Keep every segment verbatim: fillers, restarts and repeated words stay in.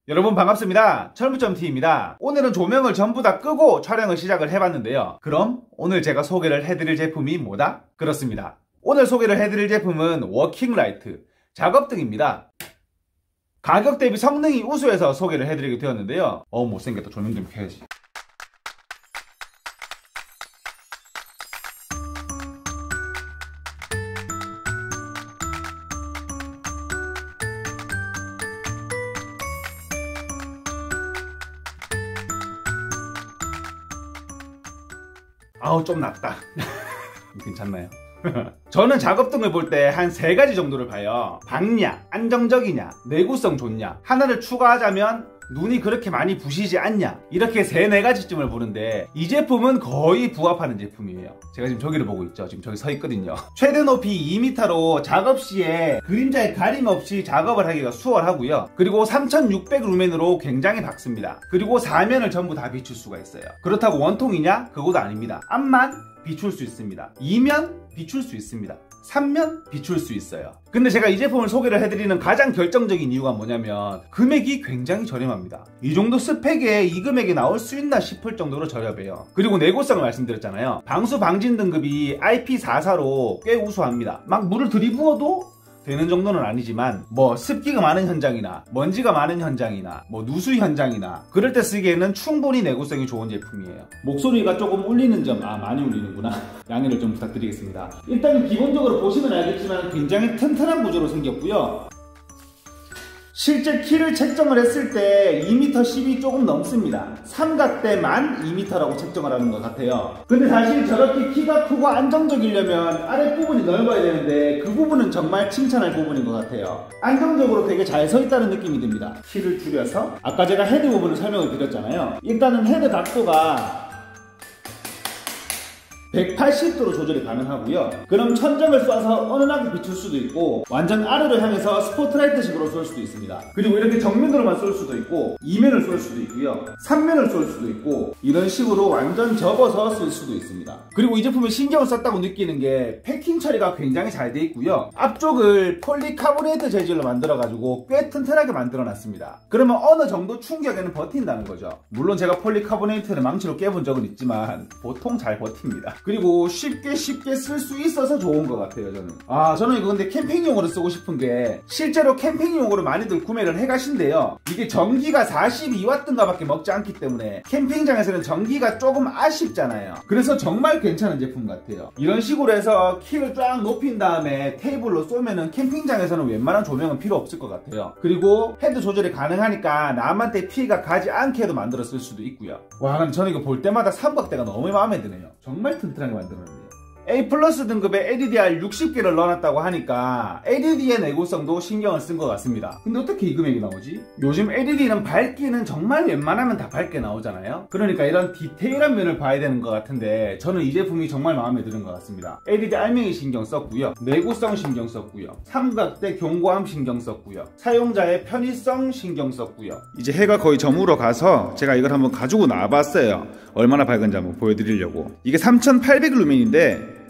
여러분 반갑습니다. 철무점티비입니다. 오늘은 조명을 전부 다 끄고 촬영을 시작을 해봤는데요. 그럼 오늘 제가 소개를 해드릴 제품이 뭐다? 그렇습니다. 오늘 소개를 해드릴 제품은 워킹라이트 작업등입니다. 가격 대비 성능이 우수해서 소개를 해드리게 되었는데요. 어 못생겼다. 조명 좀 켜야지. 아우 좀 낫다. 괜찮나요? 저는 작업등을 볼 때 한 세 가지 정도를 봐요. 밝냐, 안정적이냐, 내구성 좋냐. 하나를 추가하자면 눈이 그렇게 많이 부시지 않냐. 이렇게 세 네 가지쯤을 보는데 이 제품은 거의 부합하는 제품이에요. 제가 지금 저기를 보고 있죠. 지금 저기 서 있거든요. 최대 높이 이 미터로 작업 시에 그림자에 가림 없이 작업을 하기가 수월하고요. 그리고 삼천육백 루멘으로 굉장히 밝습니다. 그리고 사면을 전부 다 비출 수가 있어요. 그렇다고 원통이냐? 그것도 아닙니다. 앞만 비출 수 있습니다. 이면 비출 수 있습니다. 삼 면 비출 수 있어요. 근데 제가 이 제품을 소개를 해드리는 가장 결정적인 이유가 뭐냐면 금액이 굉장히 저렴합니다. 이 정도 스펙에 이 금액이 나올 수 있나 싶을 정도로 저렴해요. 그리고 내구성을 말씀드렸잖아요. 방수 방진 등급이 아이피 사십사로 꽤 우수합니다. 막 물을 들이부어도 되는 정도는 아니지만 뭐 습기가 많은 현장이나 먼지가 많은 현장이나 뭐 누수 현장이나 그럴 때 쓰기에는 충분히 내구성이 좋은 제품이에요. 목소리가 조금 울리는 점, 아 많이 울리는구나. 양해를 좀 부탁드리겠습니다. 일단 기본적으로 보시면 알겠지만 굉장히 튼튼한 구조로 생겼고요. 실제 키를 책정을 했을 때 이 미터 십이 조금 넘습니다. 삼각대만 이 미터라고 책정을 하는 것 같아요. 근데 사실 저렇게 키가 크고 안정적이려면 아랫부분이 넓어야 되는데 그 부분은 정말 칭찬할 부분인 것 같아요. 안정적으로 되게 잘 서 있다는 느낌이 듭니다. 키를 줄여서 아까 제가 헤드 부분을 설명을 드렸잖아요. 일단은 헤드 각도가 백팔십 도로 조절이 가능하고요. 그럼 천정을 쏴서 은은하게 비출 수도 있고 완전 아래로 향해서 스포트라이트식으로 쏠 수도 있습니다. 그리고 이렇게 정면으로만 쏠 수도 있고 이면을 쏠 수도 있고요. 삼면을 쏠 수도 있고 이런 식으로 완전 접어서 쓸 수도 있습니다. 그리고 이 제품에 신경을 썼다고 느끼는 게 패킹 처리가 굉장히 잘 돼 있고요. 앞쪽을 폴리카보네이트 재질로 만들어가지고 꽤 튼튼하게 만들어놨습니다. 그러면 어느 정도 충격에는 버틴다는 거죠. 물론 제가 폴리카보네이트를 망치로 깨본 적은 있지만 보통 잘 버팁니다. 그리고 쉽게 쉽게 쓸 수 있어서 좋은 것 같아요. 저는 아 저는 이거 근데 캠핑용으로 쓰고 싶은 게 실제로 캠핑용으로 많이들 구매를 해가신대요. 이게 전기가 사십이 와트인가 밖에 먹지 않기 때문에 캠핑장에서는 전기가 조금 아쉽잖아요. 그래서 정말 괜찮은 제품 같아요. 이런 식으로 해서 키를 쫙 높인 다음에 테이블로 쏘면은 캠핑장에서는 웬만한 조명은 필요 없을 것 같아요. 그리고 헤드 조절이 가능하니까 남한테 피해가 가지 않게도 만들어 쓸 수도 있고요. 와 근데 저는 이거 볼 때마다 삼각대가 너무 마음에 드네요. 정말 튼튼하게 만들었네요. A 플러스 등급의 엘이디알 육십 개를 넣어놨다고 하니까 엘이디의 내구성도 신경을 쓴 것 같습니다. 근데 어떻게 이 금액이 나오지? 요즘 엘이디는 밝기는 정말 웬만하면 다 밝게 나오잖아요. 그러니까 이런 디테일한 면을 봐야 되는 것 같은데 저는 이 제품이 정말 마음에 드는 것 같습니다. 엘이디 알맹이 신경 썼고요. 내구성 신경 썼고요. 삼각대 견고함 신경 썼고요. 사용자의 편의성 신경 썼고요. 이제 해가 거의 저물어 가서 제가 이걸 한번 가지고 나와봤어요. 얼마나 밝은지 한번 보여드리려고. 이게 삼천팔백 루멘인데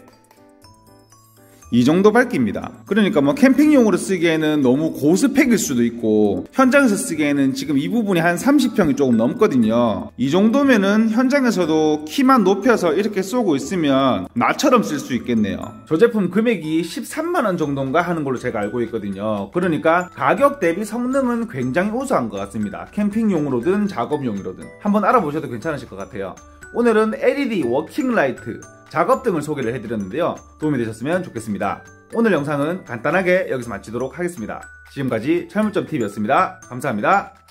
이 정도 밝기입니다. 그러니까 뭐 캠핑용으로 쓰기에는 너무 고스펙일 수도 있고 현장에서 쓰기에는 지금 이 부분이 한 삼십 평이 조금 넘거든요. 이 정도면은 현장에서도 키만 높여서 이렇게 쏘고 있으면 나처럼 쓸 수 있겠네요. 저 제품 금액이 십삼만 원 정도인가 하는 걸로 제가 알고 있거든요. 그러니까 가격 대비 성능은 굉장히 우수한 것 같습니다. 캠핑용으로든 작업용으로든 한번 알아보셔도 괜찮으실 것 같아요. 오늘은 엘이디 워킹라이트 작업등을 소개를 해드렸는데요. 도움이 되셨으면 좋겠습니다. 오늘 영상은 간단하게 여기서 마치도록 하겠습니다. 지금까지 철무점티비였습니다. 감사합니다.